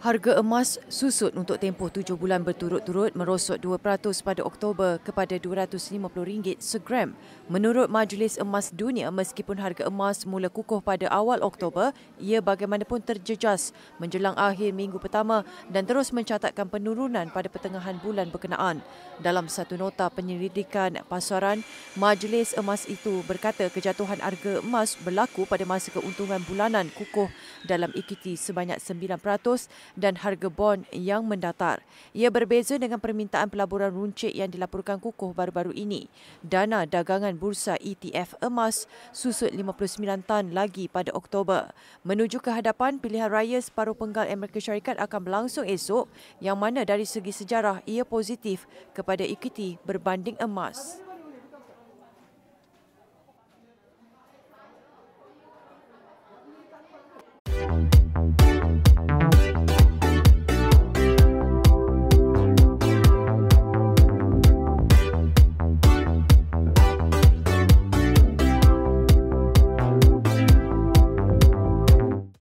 Harga emas susut untuk tempoh 7 bulan berturut-turut merosot 2% pada Oktober kepada RM250 segram. Menurut Majlis Emas Dunia, meskipun harga emas mula kukuh pada awal Oktober, ia bagaimanapun terjejas menjelang akhir minggu pertama dan terus mencatatkan penurunan pada pertengahan bulan berkenaan. Dalam satu nota penyelidikan pasaran, Majlis Emas itu berkata kejatuhan harga emas berlaku pada masa keuntungan bulanan kukuh dalam ekuiti sebanyak 9% dan harga bond yang mendatar. Ia berbeza dengan permintaan pelaburan runcit yang dilaporkan kukuh baru-baru ini. Dana dagangan bursa ETF emas susut 59 tan lagi pada Oktober. Menuju ke hadapan, pilihan raya separuh penggal Amerika Syarikat akan berlangsung esok, yang mana dari segi sejarah ia positif kepada ekuiti berbanding emas.